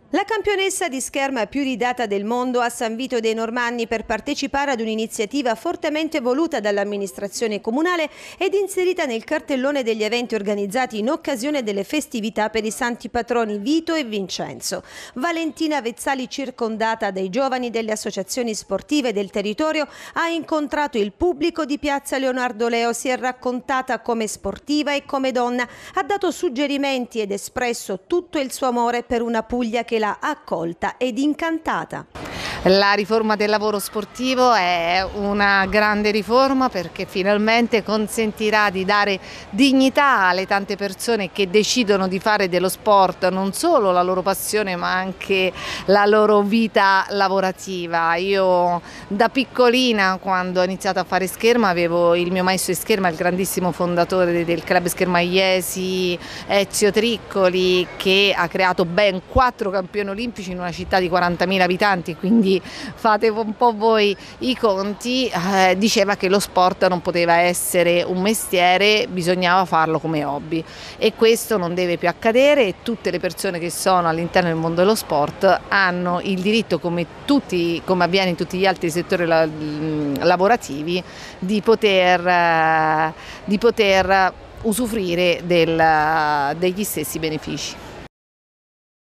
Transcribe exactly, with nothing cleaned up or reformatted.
La campionessa di scherma più ridata del mondo a San Vito dei Normanni per partecipare ad un'iniziativa fortemente voluta dall'amministrazione comunale ed inserita nel cartellone degli eventi organizzati in occasione delle festività per i santi patroni Vito e Vincenzo. Valentina Vezzali, circondata dai giovani delle associazioni sportive del territorio, ha incontrato il pubblico di Piazza Leonardo Leo, si è raccontata come sportiva e come donna, ha dato suggerimenti ed espresso tutto il suo amore per una Puglia che l'ha accolta ed incantata. La riforma del lavoro sportivo è una grande riforma perché finalmente consentirà di dare dignità alle tante persone che decidono di fare dello sport non solo la loro passione ma anche la loro vita lavorativa. Io da piccolina, quando ho iniziato a fare scherma, avevo il mio maestro di scherma, il grandissimo fondatore del club schermaiesi Ezio Triccoli, che ha creato ben quattro campioni olimpici in una città di quarantamila abitanti, quindi fate un po' voi i conti. Eh, diceva che lo sport non poteva essere un mestiere, bisognava farlo come hobby, e questo non deve più accadere, e tutte le persone che sono all'interno del mondo dello sport hanno il diritto, come, tutti, come avviene in tutti gli altri settori la, lavorativi, di poter, eh, di poter usufruire del, degli stessi benefici.